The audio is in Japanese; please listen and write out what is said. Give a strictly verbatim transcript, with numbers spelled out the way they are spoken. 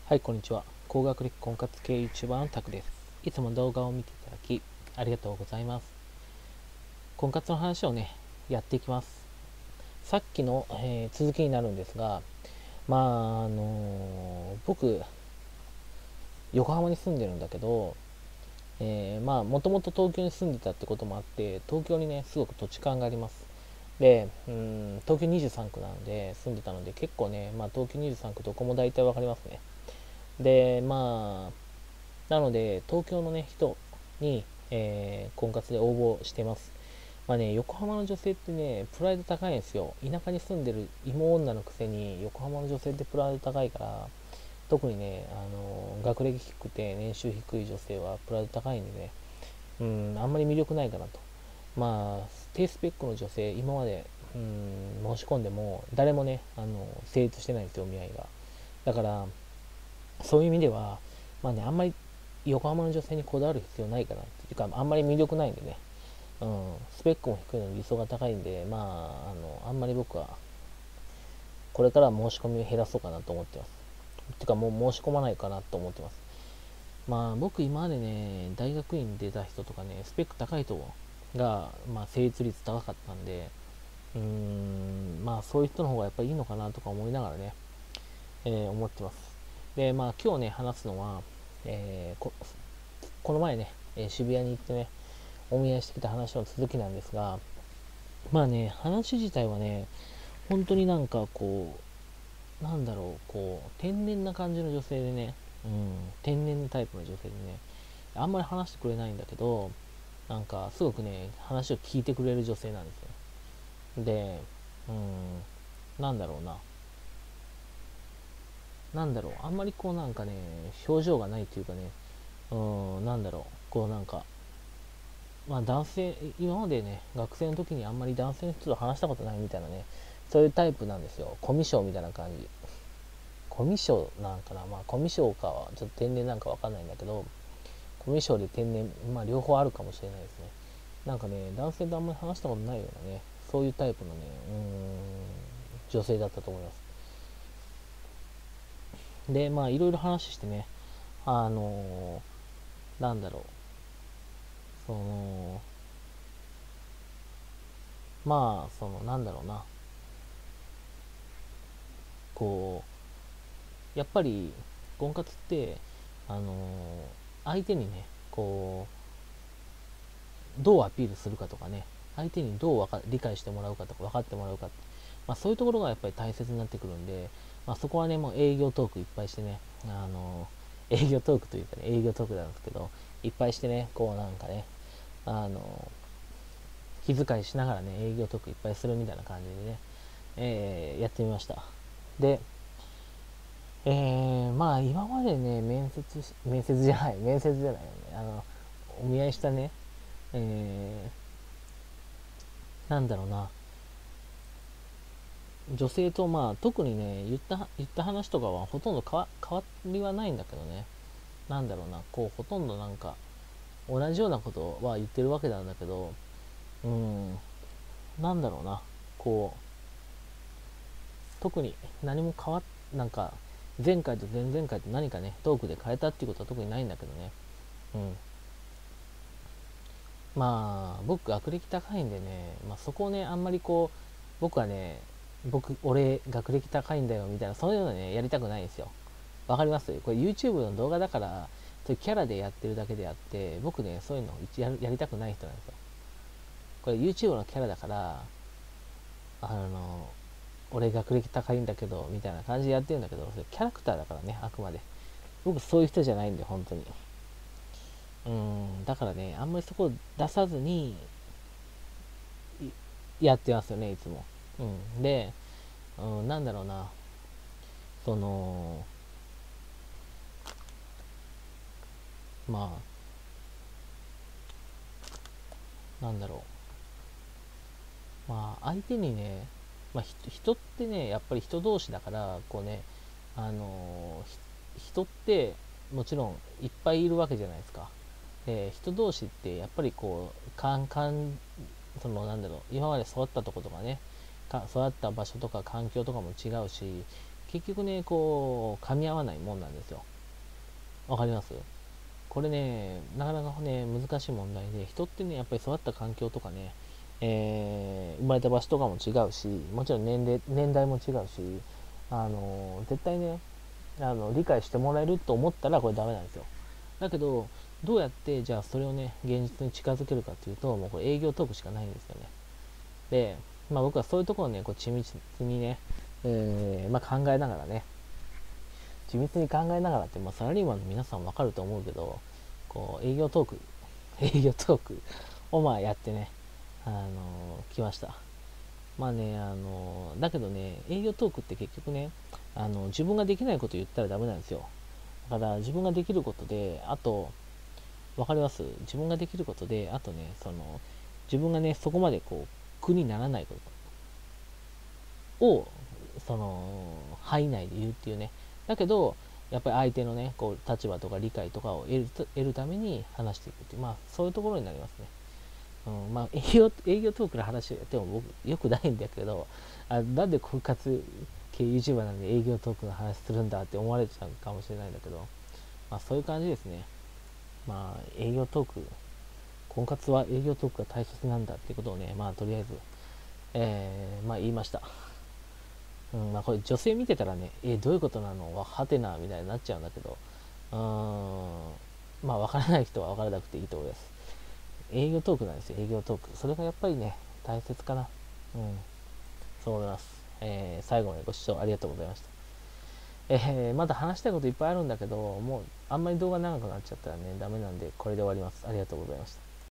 はい、こんにちは。高学歴婚活系 YouTuber のタクです。いつも動画を見ていただき、ありがとうございます。婚活の話をね、やっていきます。さっきの、えー続きになるんですが、まあ、あのー僕、横浜に住んでるんだけど、えーまあ、もともと東京に住んでたってこともあって、東京にね、すごく土地勘があります。で、うん、東京にじゅうさん区なので、住んでたので、結構ね、まあ、東京にじゅうさん区どこも大体わかりますね。で、まあ、なので、東京のね、人に、えー婚活で応募してます。まあね、横浜の女性ってね、プライド高いんですよ。田舎に住んでる芋女のくせに、横浜の女性ってプライド高いから、特にね、あのー学歴低くて年収低い女性はプライド高いんでね、うん、あんまり魅力ないかなと。まあ、低スペックの女性、今まで、うん、申し込んでも、誰もね、あの成立してないんですよ、見合いが。だから、そういう意味では、まあね、あんまり横浜の女性にこだわる必要ないかなっていうか、あんまり魅力ないんでね、うん、スペックも低いのに理想が高いんで、まあ、あの、あんまり僕は、これからは申し込みを減らそうかなと思ってます。てか、もう申し込まないかなと思ってます。まあ、僕今までね、大学院出た人とかね、スペック高い人が、まあ、成立率高かったんで、うーん、まあ、そういう人の方がやっぱりいいのかなとか思いながらね、えー思ってます。で、まあ、今日ね、話すのは、えーここの前ね、えー渋谷に行ってね、お見合いしてきた話の続きなんですが、まあね、話自体はね、本当になんかこう、なんだろう、こう、天然な感じの女性でね、うん、天然なタイプの女性でね、あんまり話してくれないんだけど、なんかすごくね、話を聞いてくれる女性なんですよ。で、うん、なんだろうな、なんだろう、あんまりこうなんかね、表情がないというかね、うん、なんだろう、こうなんか、まあ男性、今までね、学生の時にあんまり男性の人と話したことないみたいなね、そういうタイプなんですよ。コミュ障みたいな感じ。コミュ障なんかな、まあコミュ障かはちょっと天然なんかわかんないんだけど、コミュ障で天然、まあ両方あるかもしれないですね。なんかね、男性とあんまり話したことないようなね、そういうタイプのね、うーん、女性だったと思います。で、まあいろいろ話してね、あのーなんだろう、その、まあ、その、なんだろうな、こう、やっぱり婚活って、あのー相手にね、こうどうアピールするかとかね、相手にどうわか理解してもらうかとか分かってもらうか、まあ、そういうところがやっぱり大切になってくるんで、まあ、そこはねもう営業トークいっぱいしてね、あのー営業トークというかね、営業トークなんですけど、いっぱいしてね、こうなんかね、あのー気遣いしながらね、営業トークいっぱいするみたいな感じでね、えーやってみました。で、えー、まあ今までね、面接面接じゃない、面接じゃないよね、あの、お見合いしたね、えー、なんだろうな、女性とまあ特にね、言った言った話とかはほとんど変わ変わりはないんだけどね、なんだろうな、こうほとんどなんか同じようなことは言ってるわけなんだけど、うーん、なんだろうな、こう特に何も変わっなんか前回と前々回と何かねトークで変えたっていうことは特にないんだけどね、うん、まあ僕学歴高いんでね、まあ、そこをねあんまりこう僕はね、僕俺学歴高いんだよみたいなそういうのねやりたくないんですよ。わかります？これ YouTube の動画だからそういうキャラでやってるだけであって、僕ねそういうのややりたくない人なんですよ。これ YouTube のキャラだから、あの俺学歴高いんだけどみたいな感じでやってるんだけど、それキャラクターだからね、あくまで。僕そういう人じゃないんで本当に。うん、だからねあんまりそこを出さずにやってますよねいつも。うん、で、うん、なんだろうな、そのまあなんだろう、まあ相手にね、まあ、人ってねやっぱり人同士だから、こうね、あのー人ってもちろんいっぱいいるわけじゃないですか。で人同士ってやっぱりこうかんかんそのなんだろう、今まで育ったとことかね、か育った場所とか環境とかも違うし、 結局ね、こう、噛み合わないもんなんですよ。わかります？これね、なかなかね、難しい問題で、人ってね、やっぱり育った環境とかね、えー生まれた場所とかも違うし、もちろん年齢、年代も違うし、あの絶対ね、あの理解してもらえると思ったらこれダメなんですよ。だけど、どうやってじゃあそれをね、現実に近づけるかっていうと、もうこれ営業トークしかないんですよね。で、まあ、僕はそういうところをね、こう緻密にね、えーまあ、考えながらね、緻密に考えながらって、まあ、サラリーマンの皆さんわかると思うけど、こう営業トーク、営業トークをまあやってね、あのー来ました。まあね、あのーだけどね、営業トークって結局ね、あの自分ができないこと言ったらダメなんですよ。だから自分ができることで、あと、わかります？自分ができることで、あとね、その、自分がね、そこまでこう、苦にならないことを、その、範囲内で言うっていうね。だけど、やっぱり相手のね、こう、立場とか理解とかを得る得るために話していくっていう、まあ、そういうところになりますね。うん、まあ、営業、営業トークの話をやっても僕、よくないんだけど、あ、なんで婚活系 YouTuber なんで営業トークの話するんだって思われちゃうかもしれないんだけど、まあ、そういう感じですね。まあ、営業トーク、婚活は営業トークが大切なんだっていうことをね、まあ、とりあえず、えー、まあ、言いました。うん、まあ、これ女性見てたらね、えー、どういうことなのははてなみたいになっちゃうんだけど、うーん、まあ、わからない人はわからなくていいと思います。営業トークなんですよ、営業トーク。それがやっぱりね、大切かな。うん、そう思います。えー、最後までご視聴ありがとうございました。えー、まだ話したいこといっぱいあるんだけど、もうあんまり動画長くなっちゃったらね、ダメなんで、これで終わります。ありがとうございました。